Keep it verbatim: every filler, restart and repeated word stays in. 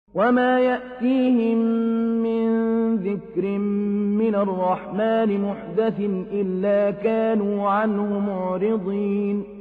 وما يأتيهم من ذكر من الرحمن محدث إلا كانوا عنه معرضين